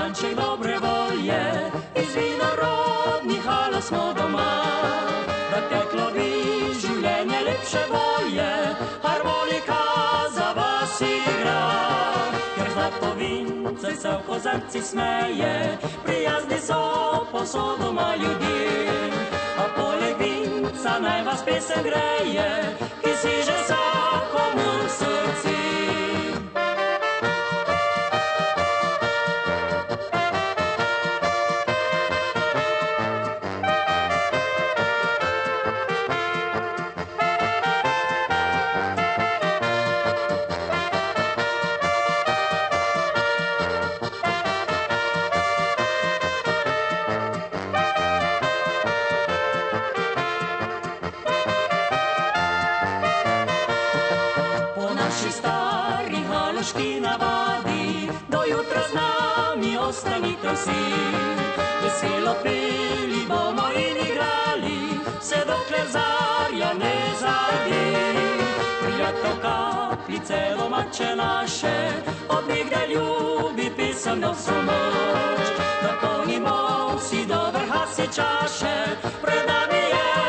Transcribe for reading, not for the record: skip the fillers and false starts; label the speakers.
Speaker 1: Kanček dobre volje, iz vinorodnih hala smo doma. Da teklo bi življenje lepše volje, harmonika za vas igra. Ker zlato vince se v kozarci smeje, prijazni so povsod doma ljudje. A poleg vinca naj vas pesem greje, ki si že vsakomu v srci. Naši stari haloški navadi, do jutra z nami ostanite vsi. Veselo peli bomo in igrali, vse dokler zarja ne zadi. Prijatelj kapljice domače naše, od nekdaj ljubi pesem do vso noč. Napolnimo vsi do vrha se čaše, pred nami je